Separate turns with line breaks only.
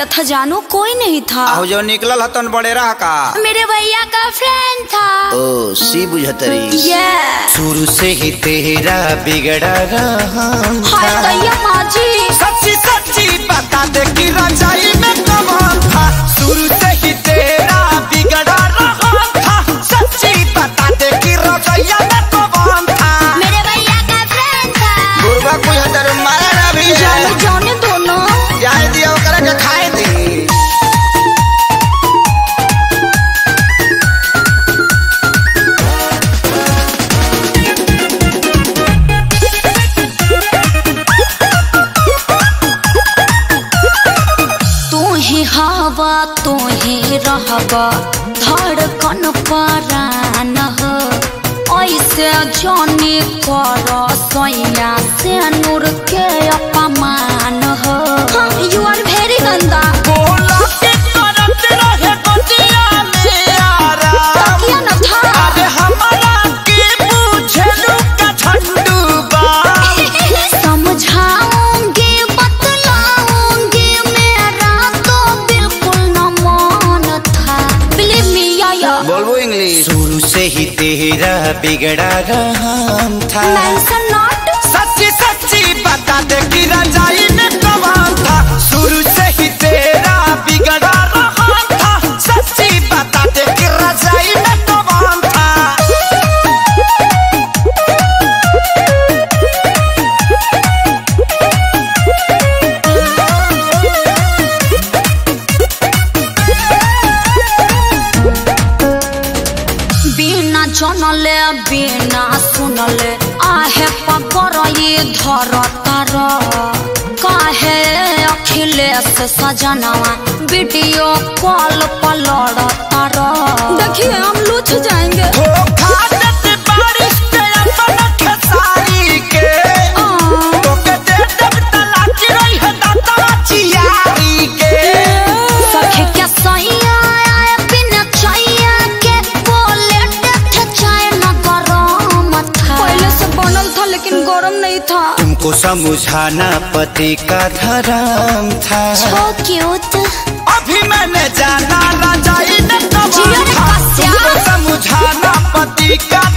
था जानू? कोई नहीं था।
जो निकलल हतन बड़े रहा का
मेरे भैया का फ्रेंड था।
ओ सी बुझतरी।
शुरू से ही तेरा बिगड़ा रहा
सच्ची सच्ची बता दे कि रजाई में कौन था। शुरू से ही तेरा बिगड़ा रहा था। सच्ची बता दे कि रजाई में कौन था।
मेरे भैया का फ्रेंड था।
गुरबा कोई हतर मारा ना भी
जाने दोनों
जाए दिया ओकरा के खाए दी।
हवा तो ही रहबा धड़कन परान हो। ऐसे जाने कर सोया से नूर के अपमान हो। यू आर वेरी गंदा।
बोला के करत रहे बतिया में आराम
न था।
अबे हमारा के पूछलू का झंडू बा।
समझाऊंगी बतलाऊंगी मेरा तो बिल्कुल न मन था। बिलीव मी या
बोलबो इंग्लिश।
शुरू से ही तेरा बिगड़ा रहा था।
सच्ची सच्ची बता दे कि रजाई में कौन था। शुरू से ही तेरा बिगड़ा रहा था। सच्ची बता दे कि रजाई में कौन था।
बिना जनले बिना सुनले आहे पकर ये धर तार। काहे अखिलेश सजनवा वीडियो कॉल पर लड़ तार। देखिए हम लूट जाएंगे।
धोखा देते बारिश पे अपन खेसारी के। तो के दे देव तलाक रही है दाता चियारी के।
सखी क्या सही आया बिना चाहिए के बोले थे चाय न गरम था। पहले से बनल था लेकिन गरम नहीं था।
तुमको समझाना पति का धर्म था।
So cute।
अभी मैंने जाना रजाई में कौन था। तुमको समझाना पति का